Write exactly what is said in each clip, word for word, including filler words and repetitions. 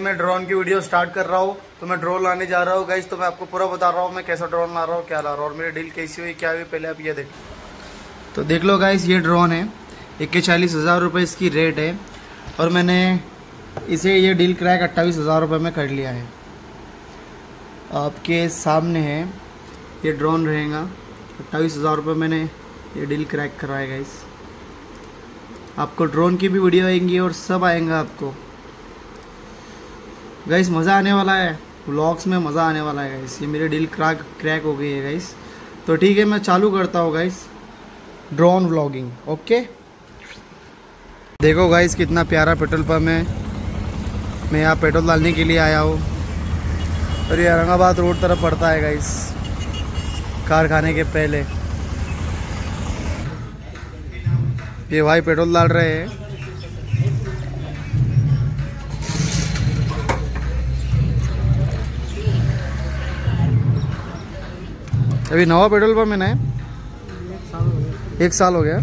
मैं ड्रोन की video start कर रहा हूँ, तो मैं ड्रोन लाने जा रहा हूँ गाइस। तो मैं आपको पूरा बता रहा हूँ मैं कैसा ड्रोन ला रहा हूँ, क्या ला रहा हूँ और मेरी डील कैसी हुई क्या हुई, पहले आप ये देखो। तो देख लो गाइस, ये ड्रोन है, इक्कीस चालीस हज़ार रुपये इसकी रेट है और मैंने इसे ये डील क्रैक अट्ठाईस हज़ार रुपये में कर लिया है। आपके सामने है ये ड्रोन रहेगा, अट्ठाईस हज़ार रुपये मैंने ये डील क्रैक करा है गाइस। आपको ड्रोन की भी वीडियो आएंगी और सब आएगा आपको गाइस, मज़ा आने वाला है, व्लॉग्स में मज़ा आने वाला है गाइस। ये मेरी डील क्रैक क्रैक हो गई है गाइस। तो ठीक है, मैं चालू करता हूँ गाइस ड्रोन व्लॉगिंग। ओके, देखो गाइस कितना प्यारा पेट्रोल पंप है। मैं यहाँ पेट्रोल डालने के लिए आया हूँ और ये औरंगाबाद रोड तरफ पड़ता है गाइस, कारखाने के पहले। ये भाई पेट्रोल डाल रहे हैं। अभी नवा पेट्रोल पंप है ना, एक साल हो गया।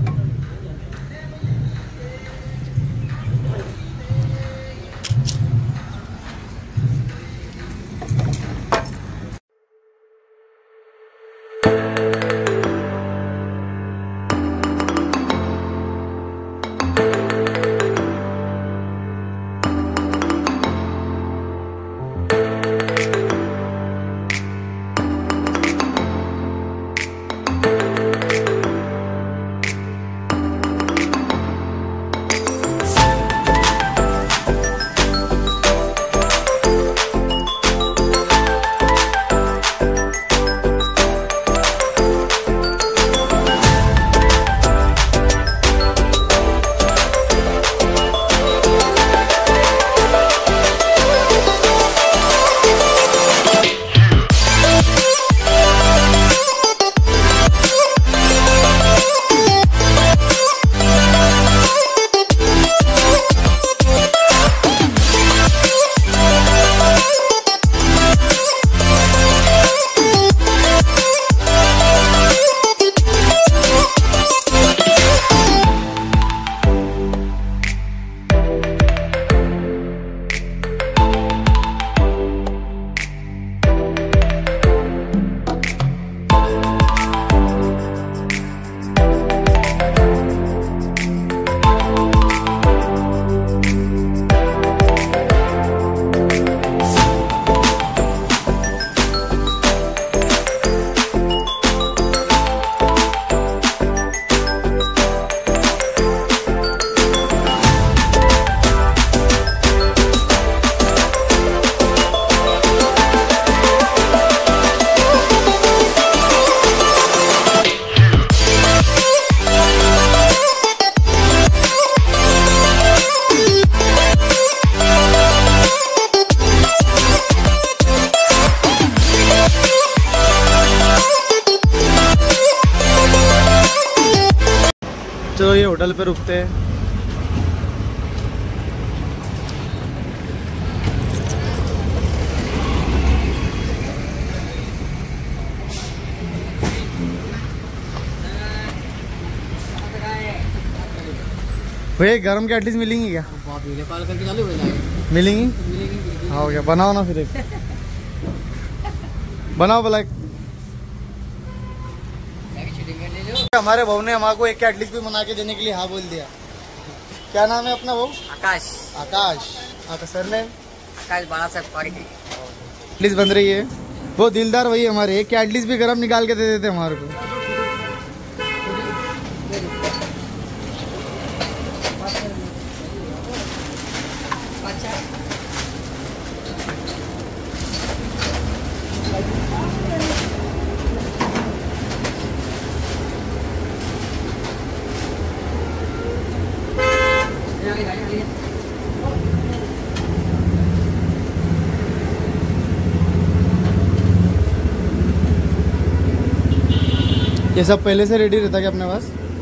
चलो ये होटल पे रुकते हैं। भैया गरम की एटलीस्ट मिलेंगी क्या? मिलेंगी? हाँ हो गया, बनाओ ना फिर एक बनाओ ब्लैक। हमारे बहू ने हमारे को एक एटलीस्ट भी बना के देने के लिए हाँ बोल दिया। क्या नाम है अपना? वो आकाश। आकाश आकाश सर ने आकाश बारह से एटलीस्ट बन रही है। वो दिलदार वही हमारे, एक एटलीस्ट भी गरम निकाल के दे देते हमारे को। ये सब पहले से रेडी रहता क्या अपने पास?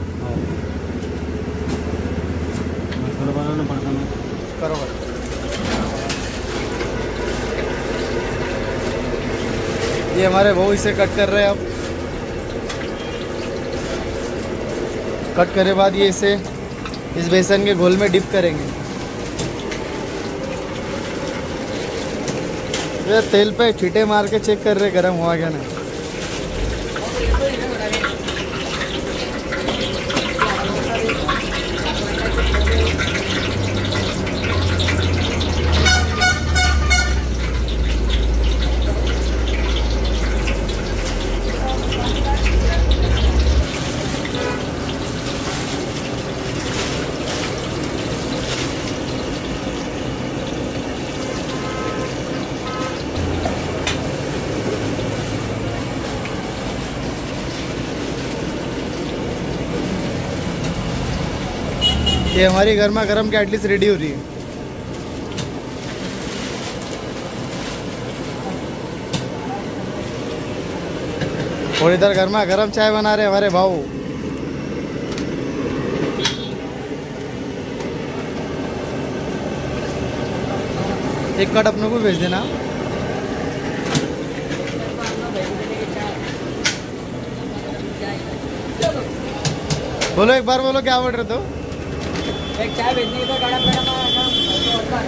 करो ये हमारे वो इसे कट कर रहे हैं। अब कट करे बाद ये इसे इस बेसन के घोल में डिप करेंगे। ये तेल पे छींटे मार के चेक कर रहे गर्म हुआ क्या नहीं। ये हमारी गर्मा गर्म की एटलीस्ट रेडी हो रही है। और इधर गर्मा गर्म चाय बना रहे हमारे भाऊ। एक कट अपनों को भेज देना। बोलो एक बार बोलो क्या ऑर्डर दो। एक चाय भेजनी तो गरम गरम आएगा।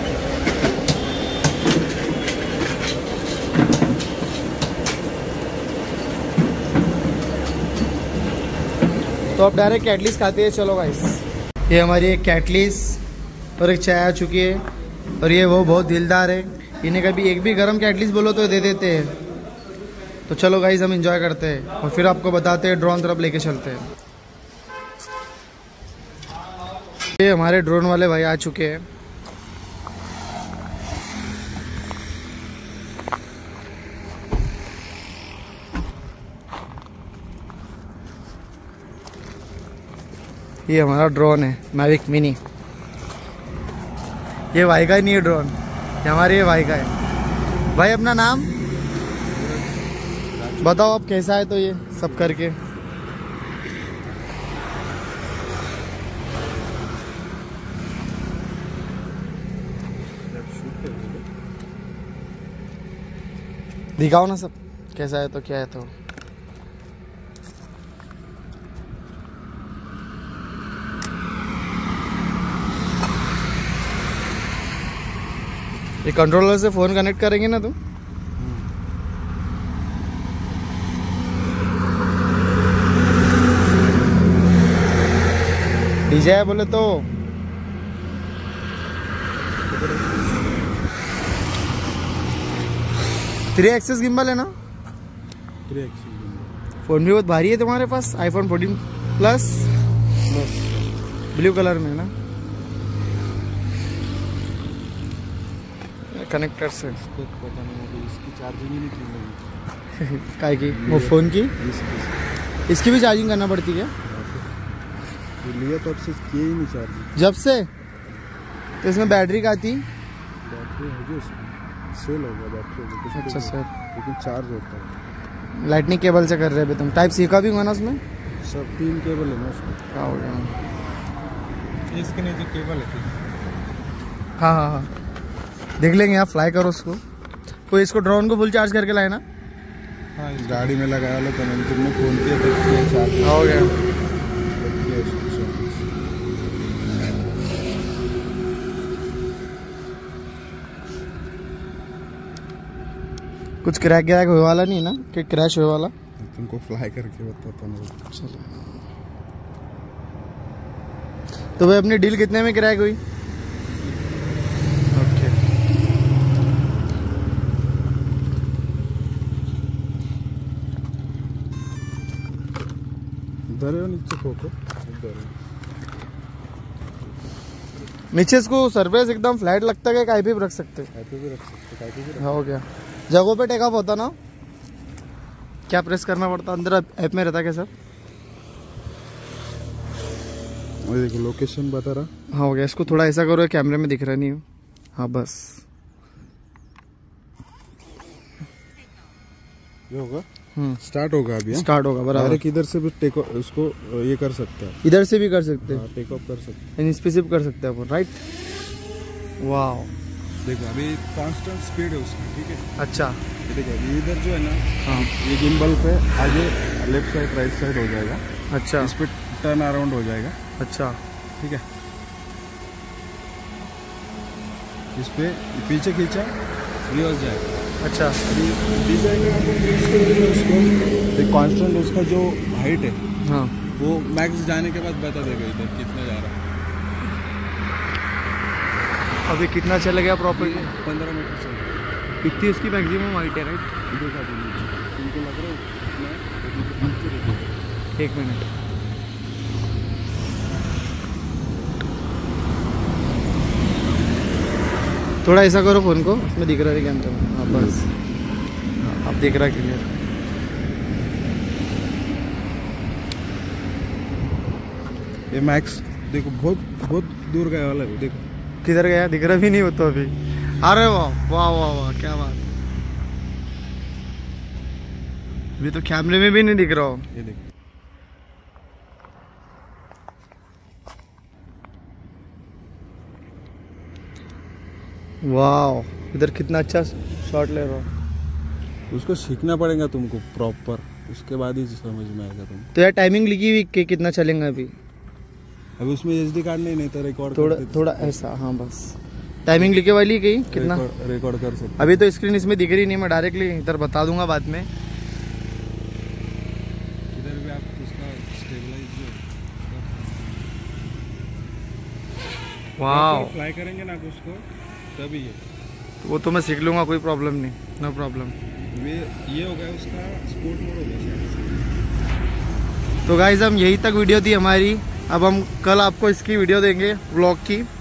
तो अब डायरेक्ट कैटलीस खाते हैं। चलो गाइस, ये हमारी एक कैटलीस और एक चाय आ चुकी है। और ये वो बहुत दिलदार है, इन्हें कभी एक भी गरम कैटलीस बोलो तो दे देते हैं। तो चलो गाइस हम एंजॉय करते हैं और फिर आपको बताते हैं ड्रोन तरफ लेके चलते हैं। ये हमारे ड्रोन वाले भाई आ चुके हैं। ये हमारा ड्रोन है मैविक मिनी। ये भाई का ही नहीं है ड्रोन, ये हमारे ये भाई का है। भाई अपना नाम बताओ आप, कैसा है तो ये सब करके। दिखाओ ना सब कैसा है तो क्या है तो। ये कंट्रोलर से फोन कनेक्ट करेंगे ना तुम। डीजे है बोले तो थ्री एक्सेस गिम्बल है ना। थ्री एक्सेस फोन भी बहुत भारी है तुम्हारे पास, iPhone fourteen plus blue colour में ना। कनेक्टर से इसको पता नहीं मुझे, इसकी चार्जिंग ही नहीं की काय की वो फोन की, इसकी इसकी भी चार्जिंग करना पड़ती है। तो लिया तब से किए ही नहीं चार्जिंग। जब से तो इसमें बैटरी का आती। बैटरी है जो इसमें सेल हो गया बैटरी हो गया। अच्छा सर, लेकिन चार्ज होता है। लाइटनिंग केबल से कर रहे हैं तुम। टाइप सी का भी हुआ ना उसमें। सब तीन केबल है ना उसमें। क्या हो गया इसके नीचे केबल है। हाँ हाँ हाँ देख लेंगे आप, फ्लाई करो उसको। कोई इसको ड्रोन को फुल चार्ज करके लाए ना। हाँ इस गाड़ी में लगाया लो तो तुमने फोन किया तो किया चार्ज हो गया। तब किया इसको चार्ज। कुछ क्रैक ग्रैक हुए वाला नहीं ना कि क्रैश हुए वाला। तुमको फ्लाई करके बताता हूँ। चलो तो भाई अपनी डील कितने में क्रैक हुई। ओके इधर है नीचे फोको इधर है। नीचे इसको सरफेस एकदम फ्लैट लगता है, कहीं भी रख सकते हैं। ऐसे भी रख सकते कहीं पे भी रख। हो गया। जगहों पे टेक ऑफ होता ना, क्या प्रेस करना पड़ता अंदर ऐप में रहता क्या सर। और देखो लोकेशन बता रहा। हाँ हो गया। इसको थोड़ा ऐसा करो कैमरे में दिख रहा नहीं हो। हाँ बस ये होगा। हम्म स्टार्ट होगा अभी। स्टार्ट होगा बराबर। डायरेक्ट इधर से भी टेक उसको ये कर सकता है। इधर से भी कर सकते हैं, टेक ऑफ कर सकते हैं। इस पे सिर्फ कर सकते हैं अपन। राइट वाह देखो अभी कांस्टेंट स्पीड है उसकी। ठीक है अच्छा। ये देखो अभी इधर जो है ना, हाँ ये गिम्बल पे आगे लेफ्ट साइड राइट साइड हो जाएगा। अच्छा इस पे टर्न अराउंड हो जाएगा। अच्छा ठीक है इस पे पीछे खींचा रिवर्स जाएगा। अच्छा अभी डिजाइन में आपको फिक्स कर देंगे उसको, एक कांस्टेंट उसका जो हाइट है हाँ वो मैक्स जाने के बाद बता देगा इधर कितना जा रहा है। अभी कितना चला गया प्रॉपर्टी? पंद्रह मीटर चल रहा कितनी इसकी मैक्सिमम हाइट है राइट? है। देखा तुमको लग रहा है एक मिनट थोड़ा ऐसा करो फोन को, उसमें दिख रहा है कैमरा में। हाँ बस हाँ, अब दिख रहा है क्लियर। ये मैक्स देखो बहुत बहुत दूर गया वाला है, देखो किधर गया? दिख रहा भी नहीं हो तो अभी। अरे वाह वाह वाह वाह क्या बात। अभी तो कैमरे में भी नहीं दिख रहा हो। ये देखो वाह इधर कितना अच्छा शॉट ले रहा हो। उसको सीखना पड़ेगा तुमको प्रॉपर, उसके बाद ही समझ में आएगा तुम। तो यार टाइमिंग लिखी हुई कि कितना चलेगा अभी? अभी उसमें एचडी कार्ड नहीं नहीं तो रिकॉर्ड थोड़ा थोड़ा ऐसा हाँ बस टाइमिंग लिखे वाली कहीं कितना रिकॉर्ड कर सकते। अभी तो स्क्रीन इसमें दिख रही नहीं, मैं डायरेक्टली इधर बता दूंगा बाद में। इधर भी आप उसका स्टेबलाइज वाह फ्लाई करेंगे ना उसको तभी ये वो तो मैं सीख लूंगा, कोई प्रॉब्लम नहीं, नो प्रॉब्लम। वे ये हो गया उसका स्पोर्ट मोड हो गया। तो गाइज हम यही तक वीडियो थी हमारी, अब हम कल आपको इसकी वीडियो देंगे व्लॉग की।